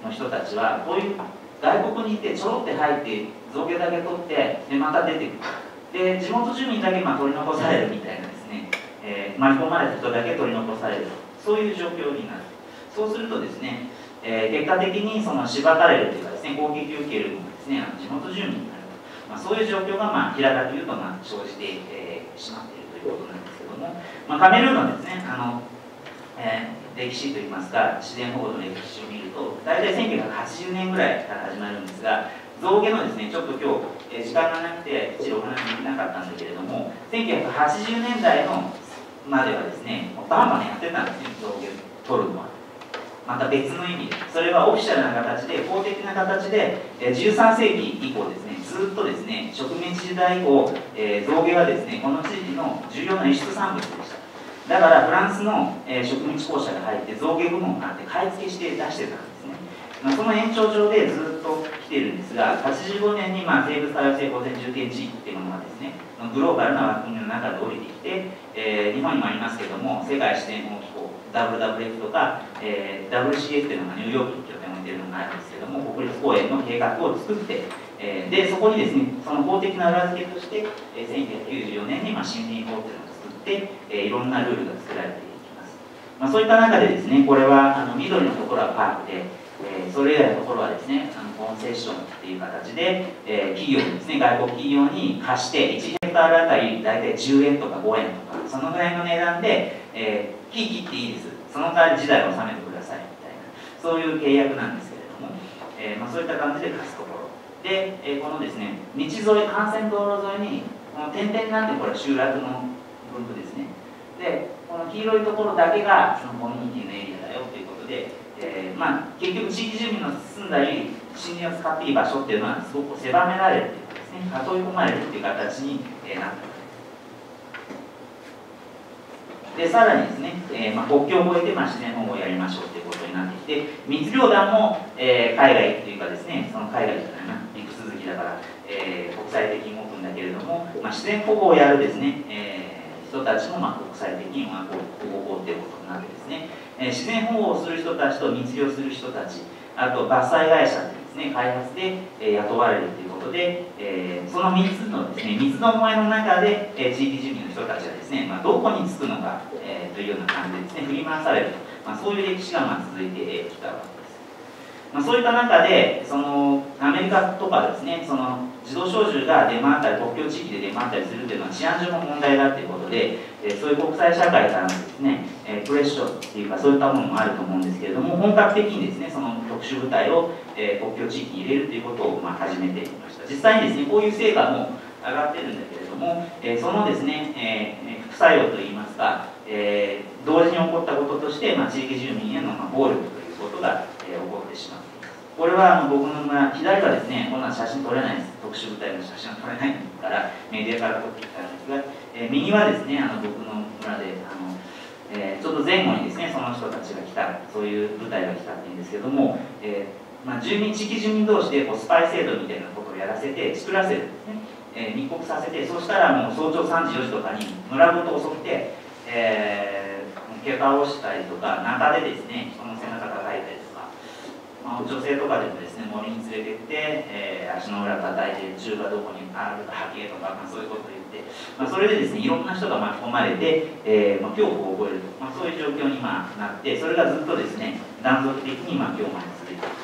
の人たちはこういう外国にいてちょろって入って造形だけ取ってでまた出てくるで地元住民だけまあ取り残されるみたいなですね、えー、巻き込まれた人だけ取り残されるそういう状況になる。そうするとですね、えー、結果的にそのしばかれるというかですね攻撃を受けるのがですねあの地元住民になると、まあ、そういう状況がまあ平たく言うとまあ生じて、えー、しまっているということなんですけども、まあ、カメルーンのですねあの、えー歴史といいますか自然保護の歴史を見ると大体せんきゅうひゃくはちじゅうねんぐらいから始まるんですが象牙のですねちょっと今日、えー、時間がなくて一応お話できなかったんだけれどもせんきゅうひゃくはちじゅうねんだいのまではですねバンバンやってたんですね象牙取るのは。また別の意味でそれはオフィシャルな形で公的な形でじゅうさんせいき以降ですねずっとですね植民地時代以降、えー、象牙はですねこの地域の重要な輸出産物でした。だからフランスの、えー、植民地公社が入って象牙部門があって買い付けして出してたんですね、まあ、その延長上でずっと来ているんですがはちじゅうごねんに、まあ、生物多様性保全重点地域っていうものがですねグローバルな枠組みの中で降りてきて、えー、日本にもありますけども世界自然保護機構 ダブリューダブリューエフ とか、えー、ダブリューシーエフ というのがニューヨークに拠点を置いているのがあるんですけども国立公園の計画を作ってえー、でそこにですねその法的な裏付けとして、えー、せんきゅうひゃくきゅうじゅうよねんに、まあ、森林法っていうのを作って、えー、いろんなルールが作られていきます、まあ、そういった中でですねこれはあの緑のところはパークで、えー、それ以外のところはですねあのコンセッションっていう形で、えー、企業にですね外国企業に貸していちヘクタールあたり大体じゅうえんとかごえんとかそのぐらいの値段で、えー、木切っていいですその代わり時代を納めてくださいみたいなそういう契約なんですけれども、えーまあ、そういった感じで貸すところで、えー、このですね道沿い幹線道路沿いにこの点々なんてこれは集落の分布ですねでこの黄色いところだけがそのコミュニティのエリアだよということで、えーまあ、結局地域住民の住んだり森林を使っていい場所っていうのはすごく狭められるというかですね囲い込まれるという形に、えー、なっていますでさらにですね、えーまあ、国境を越えて、まあ、自然保護をやりましょうということになってきて密猟団も、えー、海外というかですねその海外じゃないな陸続きだから、えー、国際的に動くんだけれども、まあ、自然保護をやるですね、えー、人たちも、まあ、国際的に動こうということになってですね、えー、自然保護をする人たちと密猟する人たちあと伐採会社でですね開発で、えー、雇われるということで、えー、そのみっつのですね三つどもえの中で、えー、地域住民の人たちはですね、まあ、どこに着くのか、えー、というような感じでですね振り回されると、まあ、そういう歴史がまあ続いてきたわけです。まあ、そういった中でそのアメリカとかですねその自動小銃が出回ったり国境地域で出回ったりするというのは治安上の問題だということで、えー、そういう国際社会からのですね、えー、プレッシャーっていうかそういったものもあると思うんですけれども本格的にですねその特殊部隊を、えー、国境地域に入れるということを、まあ、始めていました。実際にですねこういう成果も上がってるんだけれども、えー、そのですね、えー、副作用といいますか、えー、同時に起こったこととして、まあ、地域住民への、まあ、暴力ということが、えー、起こってしまう。これはあの僕の村、左はですね、こんな写真撮れないです、特殊部隊の写真は撮れないからメディアから撮ってきたんですが、えー、右はですね、あの僕の村であの、えー、ちょっと前後にですね、その人たちが来た、そういう部隊が来たっていうんですけども、えーまあ、住民地域住民同士でこうスパイ制度みたいなことをやらせて、作らせるんですね、えー、密告させて、そうしたらもう早朝さんじよじとかに村ごと襲って、えー、怪我をしたりとか、中でですね、人の背中叩いたりとか。まあ、女性とかでもですね森に連れてって、えー、足の裏叩いて銃がどこにあるか吐けとか、まあ、そういうことを言って、まあ、それでですねいろんな人が巻き込まれて、えーまあ、恐怖を覚えると、まあ、そういう状況にまあなってそれがずっとですね断続的にまあ今日まで続いているという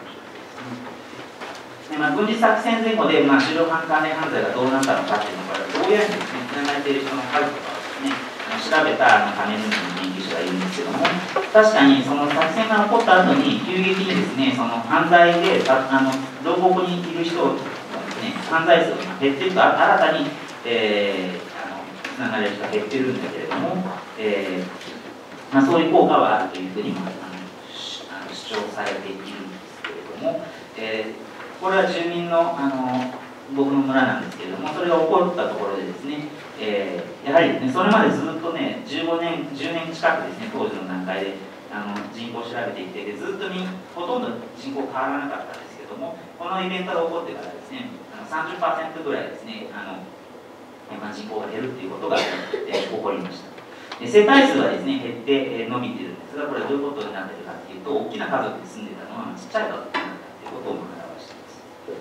ことで、まあ、軍事作戦前後で、まあ、狩猟犯関連犯罪がどうなったのかっていうのがどうやってですねつながれている人の数とかをですね調べたカメルーンの研究者がいるんですけども確かにその作戦が起こった後に急激にですねその犯罪であの同国にいる人がですね犯罪数が減っていると新たに、えー、あのつながれる人が減ってるんだけれども、えーまあ、そういう効果はあるというふうにもあの主張されているんですけれども、えー、これは住民のあの僕の村なんですけれどもそれが起こったところでですねえー、やはりですね、それまでずっとね、じゅうごねん、じゅうねん近くですね、当時の段階であの人口を調べていて、でずっとにほとんど人口変わらなかったんですけども、このイベントが起こってからですね、あの さんじゅっパーセント ぐらいですね、あのまあ、人口が減るっていうことが、えー、起こりました。 世帯数はですね減って伸びているんですが、これはどういうことになっているかというと、大きな家族で住んでいたのはちっちゃい家族になったということを表しています。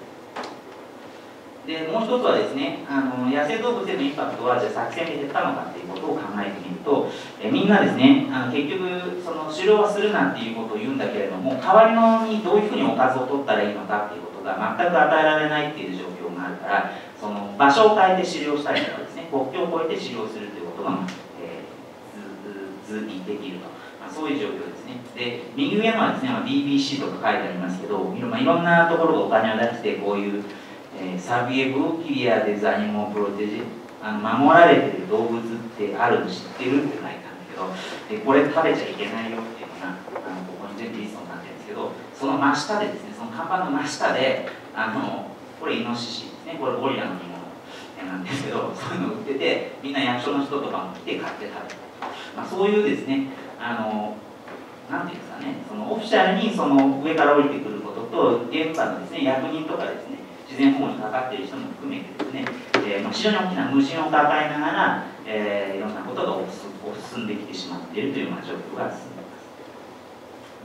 でもう一つはですね、あの野生動物へのインパクトはじゃあ作戦で減ったのかということを考えてみると、えみんなですね、あの結局その狩猟はするなっていうことを言うんだけれども、代わりのにどういうふうにおかずを取ったらいいのかっていうことが全く与えられないっていう状況があるから、その場所を変えて狩猟したりとかですね、国境を越えて狩猟するということが、えー、図にできると、まあ、そういう状況ですね。で右上のはですね、まあ、ビービーシー とか書いてありますけど、いろ、まあ、いろんなところがお金を出してこういうえー、サビエブキリアデザニモプロテジ、あの守られている動物ってあるの知ってるって書いたんだけど、でこれ食べちゃいけないよっていうのがあのここに全部リストになってるんですけど、その真下でですね、その看板の真下で、あのこれイノシシですね、これゴリラの煮物なんですけど、そういうのを売ってて、みんな役所の人とかも来て買って食べる、まあ、そういうですね、あのなんていうんですかね、そのオフィシャルにその上から降りてくることと、現場のですね、役人とかですね、自然保護にかかっている人も含めてですね、えー、非常に大きな矛盾を抱えながら、えー、いろんなことが進んできてしまっているというような状況が進んでいます。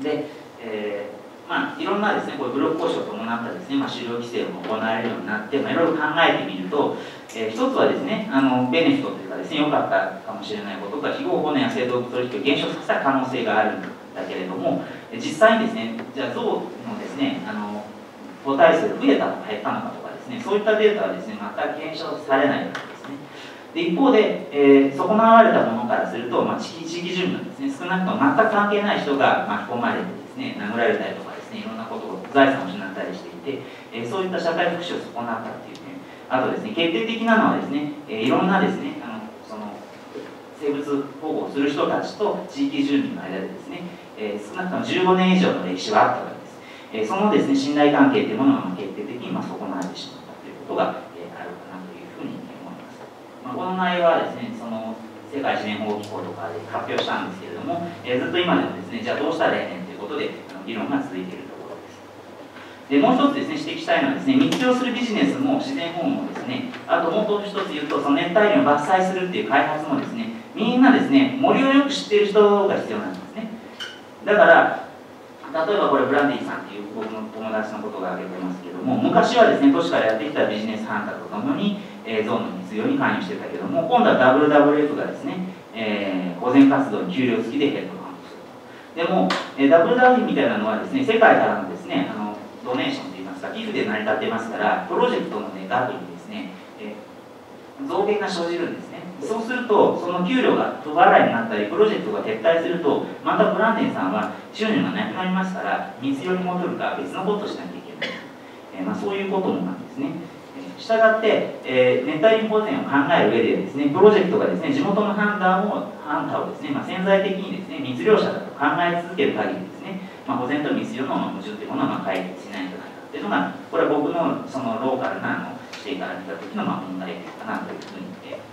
で、えーまあ、いろんなですね、こういう武力行使を伴ったですね、まあ、狩猟規制も行われるようになって、まあ、いろいろ考えてみると、えー、一つはですね、あのベネフィットというかですね、良かったかもしれないことが、非合法の野生動物取引を減少させた可能性があるんだけれども、実際にですね、じゃあ象のですね、あの個体数が増えたのか減ったのかとかですね、そういったデータはですね、全く検証されないわけですね。で一方で、えー、損なわれたものからすると、まあ、地域地域住民ですね、少なくとも全く関係ない人が巻き込まれてですね、殴られたりとかですね、いろんなことを財産を失ったりしていて、えー、そういった社会福祉を損なったっていうね、あとですね、決定的なのはですね、えー、いろんなですね、あのその生物保護をする人たちと地域住民の間でですね、えー、少なくともじゅうごねん以上の歴史はあったわけです。えー、そのですね、信頼関係というものが決定的にまあ損なわれてしまったということが、えー、あるかなというふうに思います。まあ、この内容はですね、その世界自然保護機構とかで発表したんですけれども、えー、ずっと今でもですね、じゃあどうしたらええねんということであの議論が続いているところです。でもう一つですね、指摘したいのはですね、密猟するビジネスも自然保護もですね、あともう一つ言うと、その熱帯林を伐採するっていう開発もですね、みんなですね、森をよく知っている人が必要なんですね。だから例えばこれブランディさんっていう僕の友達のことが挙げてますけども、昔はですね、都市からやってきたビジネスハンターとともに、えー、ゾウの密猟に関与してたけども、今度は ダブリューダブリューエフ がですね、えー、保全活動に給料付きでヘッドカウントすると。でも、えー、ダブリューダブリューエフ みたいなのはですね、世界からのですね、あのドネーションといいますか、寄付で成り立ってますから、プロジェクトの、ね、額にですね、えー、増減が生じるんですね。そうすると、その給料が不払いになったり、プロジェクトが撤退すると、またブランデンさんは収入がなくなりますから、密猟に戻るか別のことをしなきゃいけない。えーまあ、そういうこともなんですね。したがって、えー、熱帯林保全を考える上でですね、プロジェクトがですね、地元の判断を、判断をですね、まあ、潜在的にですね、密猟者だと考え続ける限りですね、まあ、保全と密猟の矛盾というものはまあ解決しないんじゃないかというのが、これは僕のそのローカルなあの視点から見た時のまあ問題かなというふうに思います。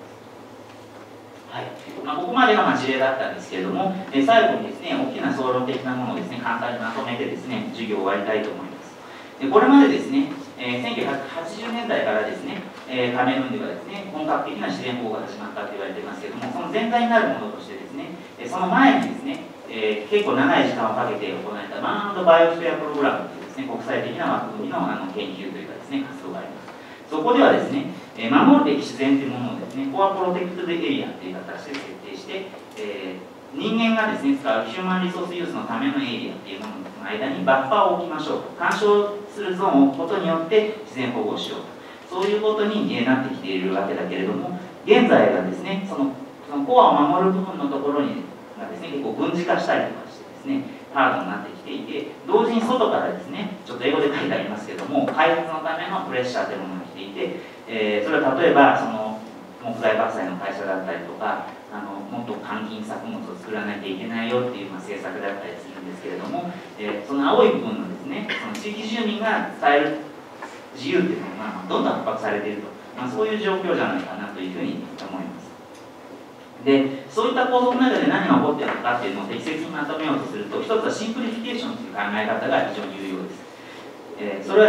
はいまあ、ここまでがまあ事例だったんですけれども、え最後にですね、大きな総論的なものをですね、簡単にまとめてですね、授業を終わりたいと思います。でこれまでですね、えー、せんきゅうひゃくはちじゅうねんだいからですね、えー、カメルーンではですね、本格的な自然保護が始まったと言われていますけれども、その全体になるものとしてですね、その前にですね、えー、結構長い時間をかけて行われたマウンドバイオスフェアプログラムというですね、国際的な枠組みのあの研究というかですね、活動があります。そこではですね、えー、守るべき自然というものをですね、コアプロテクトエリアという形で設定して、えー、人間がですね、使うヒューマンリソースユースのためのエリアというものの間にバッファーを置きましょうと。干渉するゾーンを置くことによって自然保護をしようと。そういうことになってきているわけだけれども、現在はですね、その、そのコアを守る部分のところにがですね、結構軍事化したりとかしてですね、ハードになってきていて、同時に外からですね、ちょっと英語で書いてありますけども、開発のためのプレッシャーというものが来ていて、えー、それは例えばその木材伐採の会社だったりとか、あのもっと換金作物を作らなきゃいけないよっていう、まあ、政策だったりするんですけれども、えー、その青い部分のですね、その地域住民が伝える自由っていうのが、まあ、どんどん圧迫されていると、まあ、そういう状況じゃないかなというふうに思います。で、そういった構造の中で何が起こっているのかっていうのを適切にまとめようとすると、一つはシンプリフィケーションという考え方が非常に有用です。えー、それはですね、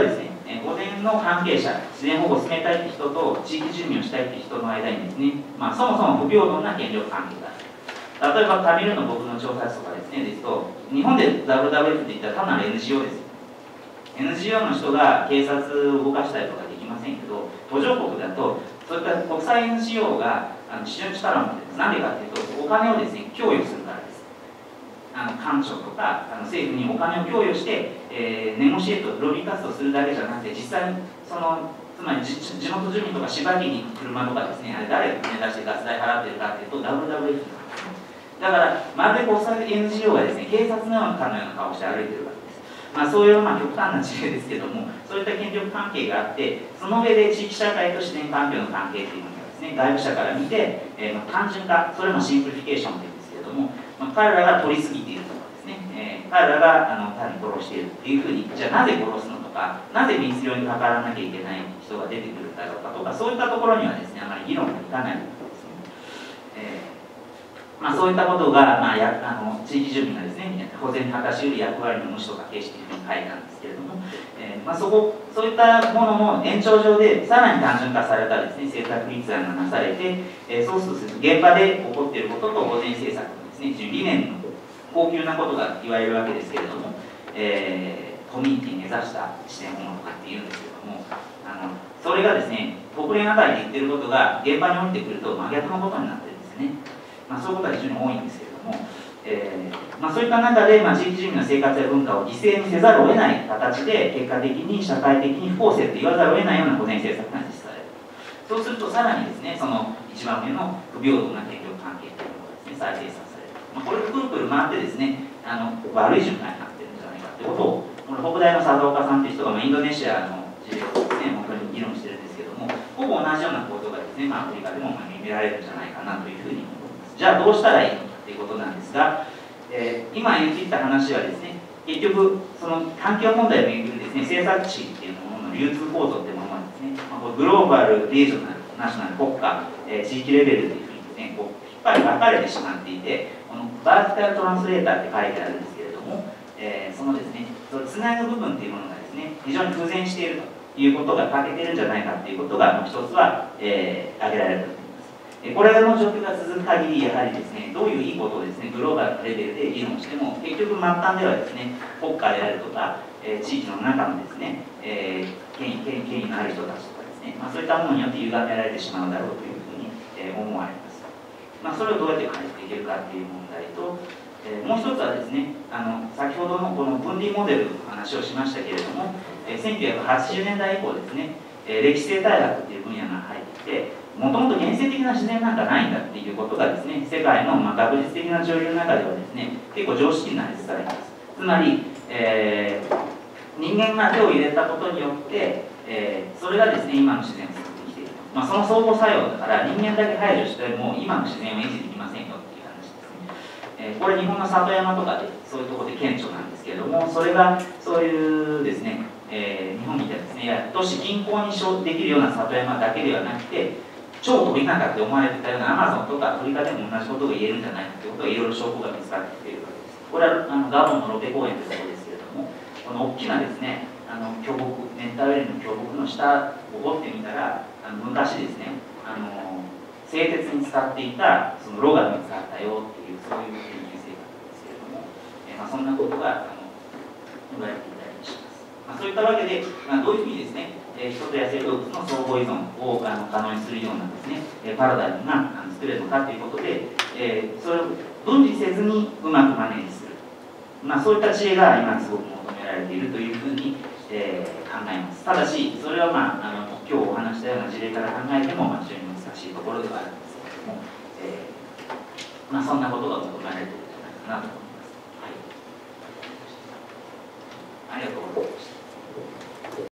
えー、保全の関係者、自然保護を進めたいって人と地域住民をしたいって人の間にですね、まあ、そもそも不平等な権力関係がある。例えばタミルの僕の調査とかですねですと、日本で ダブリューダブリュエフ って言ったら単なる エヌジーオー ですよ。 エヌジーオー の人が警察を動かしたりとかできませんけど、途上国だとそういった国際 エヌジーオー があの非常に力を持っています。なんでかというと、お金をですね供与するからです。あの官庁とかあの政府にお金を供与して、えー、ネゴシエート、ロビー活動するだけじゃなくて、実際にそのつまり地元住民とかしばきに行く車とかですね、あれ誰が金出してガス代払ってるかというと ダブリューダブリュエフ なんですね。だからまるで国際 エヌジーオー がですね警察のようなかのような顔をして歩いてるわけです。まあ、そういうまあ極端な事例ですけども、そういった権力関係があって、その上で地域社会と自然環境の関係というのがですね、外部者から見て、えー、まあ単純化、それもシンプリフィケーションというんですけれども、まあ、彼らが取りすぎているとかですね、えー、彼らがあの単に殺しているというふうに、じゃあなぜ殺すのとか、なぜ密漁に関わらなきゃいけない人が出てくるんだろうかとか、そういったところにはですね、あまり議論がいかないんですね。えーまあ、そういったことが、まあ、やあの地域住民がですね、保全に果たし得る役割の無視とか形式というふうに書いたんですけれども、えーまあ、そこそういったものの延長上でさらに単純化されたですね政策立案がなされて、えー、そうすると現場で起こっていることと保全政策のですね理念の高級なことが言われるわけですけれども、えー、コミュニティに根ざした視点保護とかっていうんですけれども、あのそれがですね国連あたりで言ってることが現場に降りてくると真逆のことになってるんですね。まあ、そういうことは非常に多いんですけれども、えーまあ、そういった中で、まあ、地域住民の生活や文化を犠牲にせざるを得ない形で結果的に社会的に不公正と言わざるを得ないような保全政策が実施される。そうするとさらにですねその一番目の不平等な権力関係というのがですね再生産される。まあ、これくるくる回ってですねあの悪い循環になってるんじゃないかということをこの北大の佐藤岡さんという人が、まあ、インドネシアの事例をですね本当に議論してるんですけども、ほぼ同じような構造がですね、まあ、アフリカでも見られるんじゃないかなというふうに思います。じゃあどうしたらいいのかということなんですが、えー、今言ってきた話はですね結局その環境問題をめぐるですね政策値っていうものの流通構造っていうものはですね、まあ、これグローバル、リージョナル、ナショナル、国家、えー、地域レベルというふうにですねこう引っ張り分かれてしまっていて、このバーティカルトランスレーターって書いてあるんですけれども、えー、そのですねそのつなぐ部分っていうものがですね非常に不全しているということが欠けているんじゃないかということが一つは、えー、挙げられると思います。これの状況が続く限り、やはりですねどういういいことをですねグローバルなレベルで議論しても、結局末端ではですね国家であるとか、えー、地域の中のですね、えー、権威、権威、権威のある人たちとかですね、まあ、そういったものによって歪められてしまうだろうというふうに、えー、思われます。まあ、それをどうやって解決できるかという問題と、えー、もう一つはですねあの先ほどのこの分離モデルの話をしましたけれども、えー、せんきゅうひゃくはちじゅうねんだい以降ですね、えー、歴史生態学という分野が入ってきて、もともと原生的な自然なんかないんだっていうことがですね世界のまあ学術的な上流の中ではですね結構常識になりつつあります。つまり、えー、人間が手を入れたことによって、えー、それがですね今の自然を作ってきていると、まあ、その相互作用だから人間だけ排除しても今の自然を維持できませんよっていう話ですね。えー、これ日本の里山とかでそういうところで顕著なんですけれども、それがそういうですね、えー、日本みたいですね、いや都市近郊にできるような里山だけではなくて、超鳥田舎って思われてたようなアマゾンとかアフリカでも同じことが言えるんじゃないかということがいろいろ証拠が見つかってきているわけです。これはあのガボンのロペ公園というところですけれども、この大きなですねあの巨木、熱帯雨林の巨木の下を掘ってみたら、あの昔ですねあの製鉄に使っていたそのロが見つかったよっていうそういう研究成果ですけれども、えーまあ、そんなことがあの言われていたりします。まあ、そういったわけで、まあ、どういうふうにですね人と野生動物の相互依存をあの可能にするようなですねパラダイムが作れるのかということで、えー、それを分離せずにうまくマネージする、まあ、そういった知恵が今すごく求められているというふうに、えー、考えます。ただしそれは、まあ、あの今日お話したような事例から考えても、まあ、非常に難しいところではあるんですけれども、えーまあ、そんなことが求められているんじゃないかなと思います。はい、ありがとうございました。